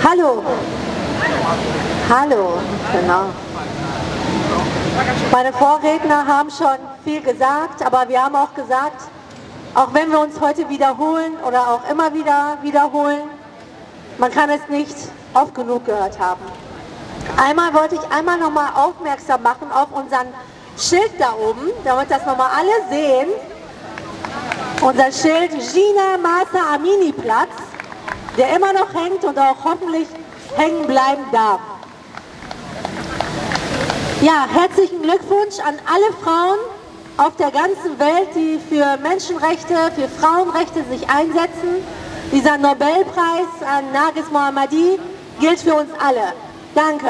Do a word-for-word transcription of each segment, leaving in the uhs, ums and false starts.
Hallo. Hallo, genau. Meine Vorredner haben schon viel gesagt, aber wir haben auch gesagt, auch wenn wir uns heute wiederholen oder auch immer wieder wiederholen, man kann es nicht oft genug gehört haben. Einmal wollte ich einmal nochmal aufmerksam machen auf unseren Schild da oben, damit das nochmal alle sehen. Unser Schild Gina Mahsa Amini Platz, der immer noch hängt und auch hoffentlich hängen bleiben darf. Ja, herzlichen Glückwunsch an alle Frauen auf der ganzen Welt, die für Menschenrechte, für Frauenrechte sich einsetzen. Dieser Nobelpreis an Narges Mohammadi gilt für uns alle. Danke.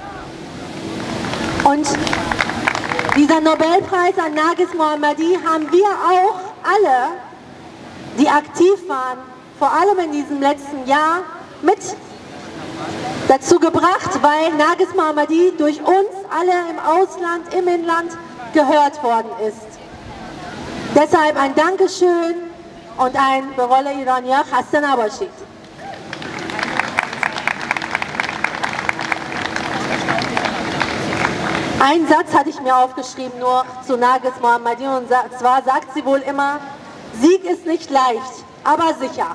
Und dieser Nobelpreis an Narges Mohammadi haben wir auch alle, die aktiv waren, vor allem in diesem letzten Jahr, mit dazu gebracht, weil Narges Mohammadi durch uns alle im Ausland, im Inland gehört worden ist. Deshalb ein Dankeschön und ein Bewolle Irania Hassan Abashid. Einen Satz hatte ich mir aufgeschrieben, nur zu Narges Mohammadi, und zwar sagt sie wohl immer, Sieg ist nicht leicht, aber sicher.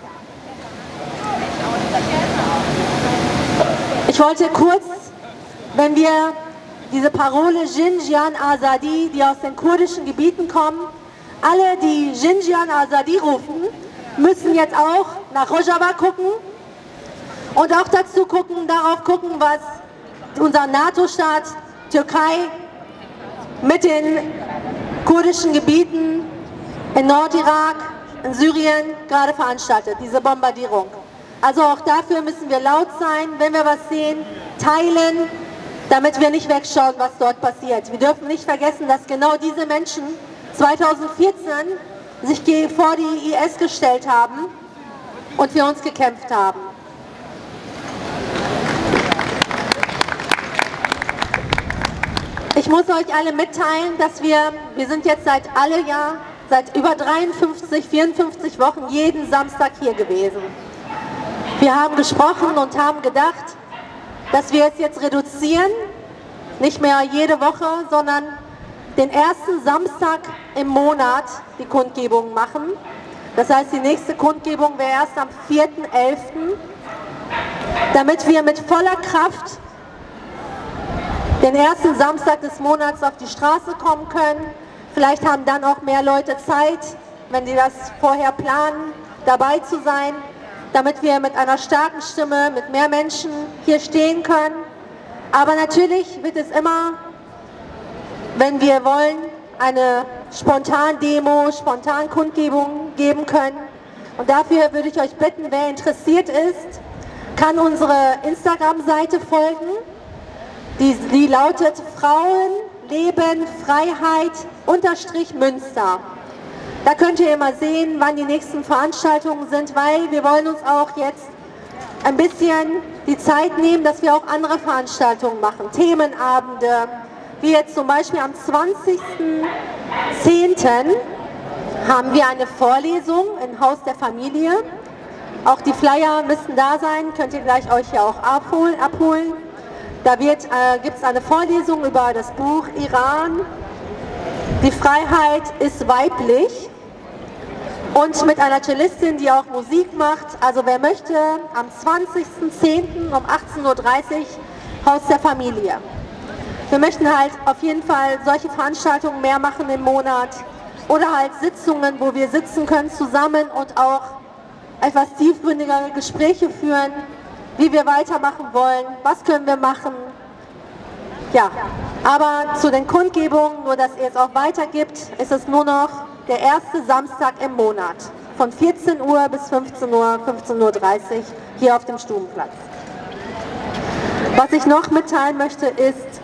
Ich wollte kurz, wenn wir diese Parole Jinjian Azadi, die aus den kurdischen Gebieten kommen, alle, die Jinjian Azadi rufen, müssen jetzt auch nach Rojava gucken und auch dazu gucken, darauf gucken, was unser NATO-Staat Türkei mit den kurdischen Gebieten in Nordirak, in Syrien gerade veranstaltet, diese Bombardierung. Also auch dafür müssen wir laut sein, wenn wir was sehen, teilen, damit wir nicht wegschauen, was dort passiert. Wir dürfen nicht vergessen, dass genau diese Menschen zweitausendvierzehn sich vor die I S gestellt haben und für uns gekämpft haben. Ich muss euch alle mitteilen, dass wir, wir sind jetzt seit alle Jahr, seit über dreiundfünfzig, vierundfünfzig Wochen jeden Samstag hier gewesen. Wir haben gesprochen und haben gedacht, dass wir es jetzt reduzieren, nicht mehr jede Woche, sondern den ersten Samstag im Monat die Kundgebung machen. Das heißt, die nächste Kundgebung wäre erst am vierten elften, damit wir mit voller Kraft den ersten Samstag des Monats auf die Straße kommen können. Vielleicht haben dann auch mehr Leute Zeit, wenn die das vorher planen, dabei zu sein, damit wir mit einer starken Stimme, mit mehr Menschen hier stehen können. Aber natürlich wird es immer, wenn wir wollen, eine Spontan-Demo, Spontan-Kundgebung geben können. Und dafür würde ich euch bitten, wer interessiert ist, kann unsere Instagram-Seite folgen. Die, die lautet Frauen, Leben, Freiheit, unterstrich Münster. Da könnt ihr immer sehen, wann die nächsten Veranstaltungen sind, weil wir wollen uns auch jetzt ein bisschen die Zeit nehmen, dass wir auch andere Veranstaltungen machen. Themenabende, wie jetzt zum Beispiel am zwanzigsten zehnten haben wir eine Vorlesung im Haus der Familie. Auch die Flyer müssen da sein, könnt ihr gleich euch ja auch abholen. abholen. Da äh, gibt es eine Vorlesung über das Buch Iran, die Freiheit ist weiblich, und mit einer Cellistin, die auch Musik macht. Also wer möchte, am zwanzigsten zehnten um achtzehn Uhr dreißig Haus der Familie. Wir möchten halt auf jeden Fall solche Veranstaltungen mehr machen im Monat oder halt Sitzungen, wo wir sitzen können zusammen und auch etwas tiefgründigere Gespräche führen, wie wir weitermachen wollen, was können wir machen. Ja, aber zu den Kundgebungen, nur dass ihr es auch weitergibt, ist es nur noch der erste Samstag im Monat von vierzehn Uhr bis fünfzehn Uhr, fünfzehn Uhr dreißig hier auf dem Stubenplatz. Was ich noch mitteilen möchte ist,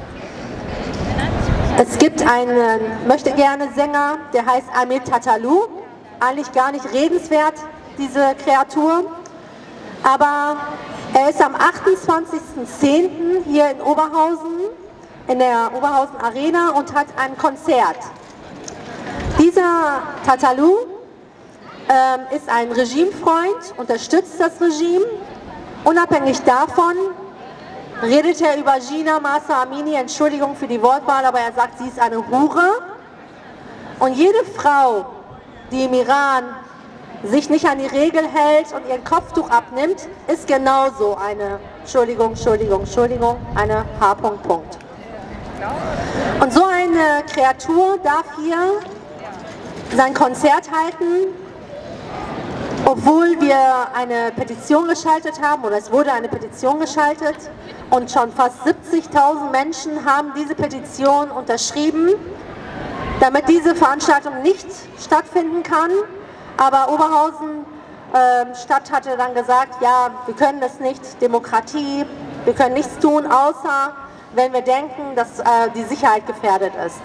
es gibt einen, möchte gerne Sänger, der heißt Amir Tatalu, eigentlich gar nicht redenswert, diese Kreatur, aber er ist am achtundzwanzigsten zehnten hier in Oberhausen, in der Oberhausen Arena, und hat ein Konzert. Dieser Tatalu ähm, ist ein Regimefreund, unterstützt das Regime Unabhängig davon redet er über Jina Mahsa Amini, Entschuldigung für die Wortwahl, aber er sagt, sie ist eine Hure. Und jede Frau, die im Iran sich nicht an die Regel hält und ihr Kopftuch abnimmt, ist genauso eine, Entschuldigung, Entschuldigung, Entschuldigung, eine H. Punkt. Und so eine Kreatur darf hier sein Konzert halten, obwohl wir eine Petition geschaltet haben, oder es wurde eine Petition geschaltet und schon fast siebzigtausend Menschen haben diese Petition unterschrieben, damit diese Veranstaltung nicht stattfinden kann. Aber Oberhausen äh, Stadt hatte dann gesagt, ja, wir können das nicht, Demokratie, wir können nichts tun, außer wenn wir denken, dass äh, die Sicherheit gefährdet ist.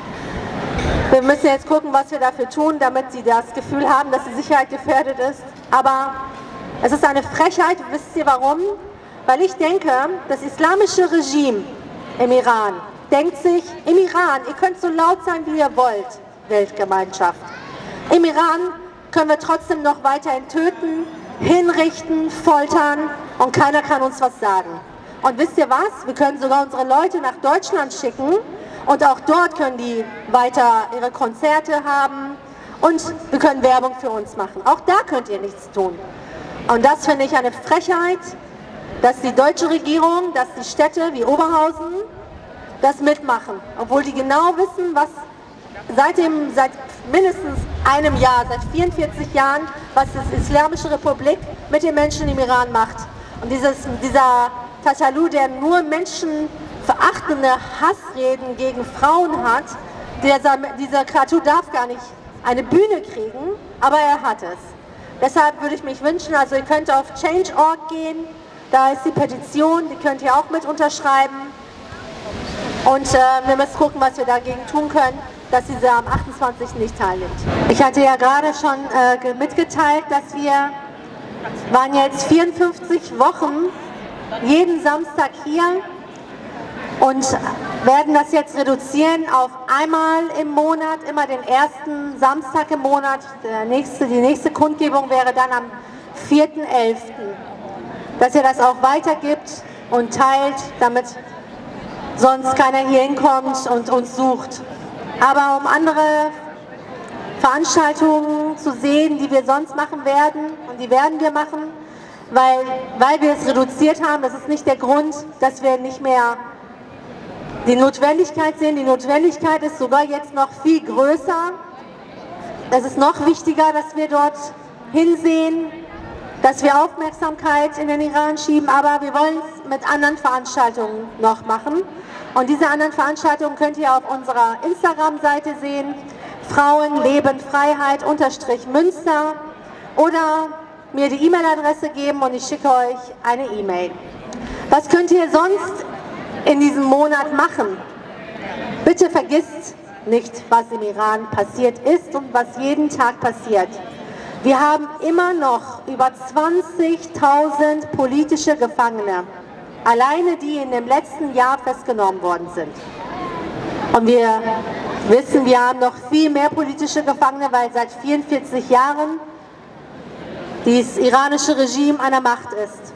Wir müssen jetzt gucken, was wir dafür tun, damit sie das Gefühl haben, dass die Sicherheit gefährdet ist. Aber es ist eine Frechheit, wisst ihr warum? Weil ich denke, das islamische Regime im Iran denkt sich, im Iran, ihr könnt so laut sein, wie ihr wollt, Weltgemeinschaft. Im Iran können wir trotzdem noch weiterhin töten, hinrichten, foltern und keiner kann uns was sagen. Und wisst ihr was? Wir können sogar unsere Leute nach Deutschland schicken und auch dort können die weiter ihre Konzerte haben und wir können Werbung für uns machen. Auch da könnt ihr nichts tun. Und das finde ich eine Frechheit, dass die deutsche Regierung, dass die Städte wie Oberhausen das mitmachen, obwohl die genau wissen, was seit, dem, seit mindestens einem Jahr, seit vierundvierzig Jahren, was die Islamische Republik mit den Menschen im Iran macht. Und dieses, dieser Tatalu, der nur menschenverachtende Hassreden gegen Frauen hat, dieser, dieser Kreatur darf gar nicht eine Bühne kriegen, aber er hat es. Deshalb würde ich mich wünschen, also ihr könnt auf change punkt org gehen, da ist die Petition, die könnt ihr auch mit unterschreiben. Und äh, wir müssen gucken, was wir dagegen tun können, dass diese am achtundzwanzigsten nicht teilnimmt. Ich hatte ja gerade schon äh, mitgeteilt, dass wir waren jetzt vierundfünfzig Wochen jeden Samstag hier und werden das jetzt reduzieren auf einmal im Monat, immer den ersten Samstag im Monat. Der nächste, die nächste Kundgebung wäre dann am vierten elften Dass ihr das auch weitergibt und teilt, damit sonst keiner hier hinkommt und uns sucht. Aber um andere Veranstaltungen zu sehen, die wir sonst machen werden, und die werden wir machen, weil, weil wir es reduziert haben, das ist nicht der Grund, dass wir nicht mehr die Notwendigkeit sehen. Die Notwendigkeit ist sogar jetzt noch viel größer. Es ist noch wichtiger, dass wir dort hinsehen, dass wir Aufmerksamkeit in den Iran schieben, aber wir wollen es mit anderen Veranstaltungen noch machen. Und diese anderen Veranstaltungen könnt ihr auf unserer Instagram-Seite sehen, Frauen leben Freiheit unterstrich Münster, oder mir die E-Mail-Adresse geben und ich schicke euch eine E-Mail. Was könnt ihr sonst in diesem Monat machen? Bitte vergisst nicht, was im Iran passiert ist und was jeden Tag passiert. Wir haben immer noch über zwanzigtausend politische Gefangene, alleine die in dem letzten Jahr festgenommen worden sind. Und wir wissen, wir haben noch viel mehr politische Gefangene, weil seit vierundvierzig Jahren dieses iranische Regime an der Macht ist.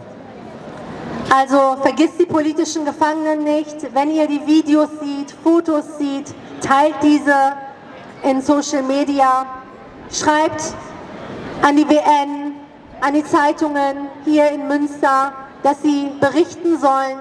Also vergisst die politischen Gefangenen nicht. Wenn ihr die Videos seht, Fotos seht, teilt diese in Social Media, schreibt an die W N, an die Zeitungen hier in Münster, dass sie berichten sollen.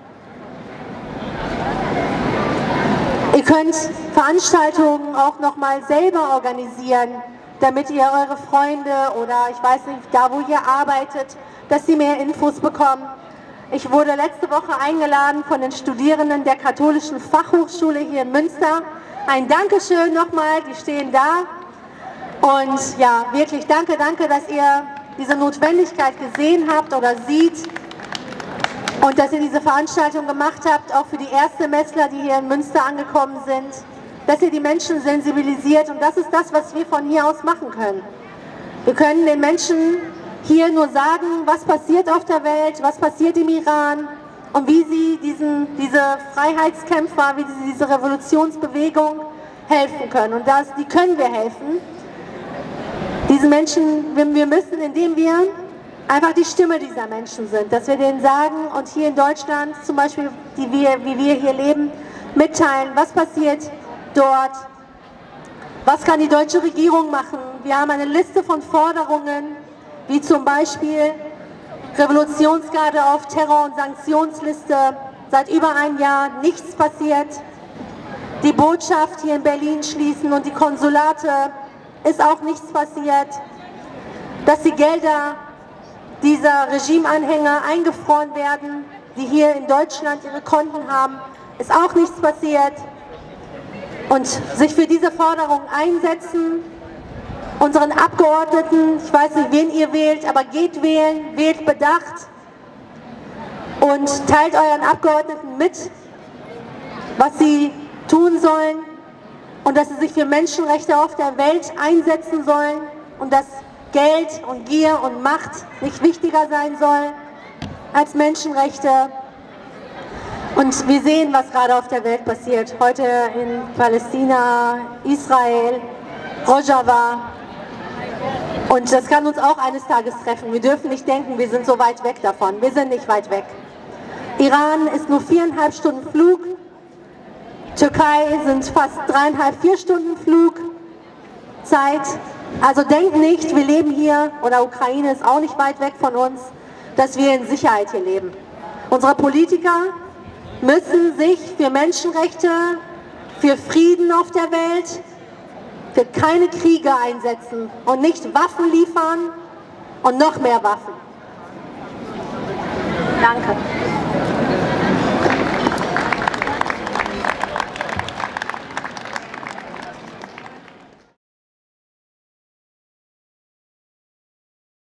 Ihr könnt Veranstaltungen auch nochmal selber organisieren, damit ihr eure Freunde oder ich weiß nicht, da wo ihr arbeitet, dass sie mehr Infos bekommen. Ich wurde letzte Woche eingeladen von den Studierenden der Katholischen Fachhochschule hier in Münster. Ein Dankeschön nochmal, die stehen da. Und ja, wirklich danke, danke, dass ihr diese Notwendigkeit gesehen habt oder seht und dass ihr diese Veranstaltung gemacht habt, auch für die Erstsemestler, die hier in Münster angekommen sind, dass ihr die Menschen sensibilisiert, und das ist das, was wir von hier aus machen können. Wir können den Menschen hier nur sagen, was passiert auf der Welt, was passiert im Iran und wie sie diesen, diese Freiheitskämpfer, wie sie diese Revolutionsbewegung helfen können. Und das, die können wir helfen. Diesen Menschen, wir müssen, indem wir einfach die Stimme dieser Menschen sind, dass wir denen sagen und hier in Deutschland zum Beispiel, die wir, wie wir hier leben, mitteilen, was passiert dort, was kann die deutsche Regierung machen. Wir haben eine Liste von Forderungen, wie zum Beispiel Revolutionsgarde auf Terror- und Sanktionsliste, seit über einem Jahr nichts passiert. Die Botschaft hier in Berlin schließen und die Konsulate, ist auch nichts passiert. Dass die Gelder dieser Regimeanhänger eingefroren werden, die hier in Deutschland ihre Konten haben, ist auch nichts passiert. Und sich für diese Forderung einsetzen, unseren Abgeordneten, ich weiß nicht, wen ihr wählt, aber geht wählen, wählt bedacht und teilt euren Abgeordneten mit, was sie tun sollen und dass sie sich für Menschenrechte auf der Welt einsetzen sollen und dass Geld und Gier und Macht nicht wichtiger sein soll als Menschenrechte. Und wir sehen, was gerade auf der Welt passiert. Heute in Palästina, Israel, Rojava. Und das kann uns auch eines Tages treffen. Wir dürfen nicht denken, wir sind so weit weg davon. Wir sind nicht weit weg. Iran ist nur viereinhalb Stunden Flug. Türkei sind fast dreieinhalb, vier Stunden Flugzeit. Also denkt nicht, wir leben hier, oder Ukraine ist auch nicht weit weg von uns, dass wir in Sicherheit hier leben. Unsere Politiker müssen sich für Menschenrechte, für Frieden auf der Welt, für keine Kriege einsetzen und nicht Waffen liefern und noch mehr Waffen. Danke.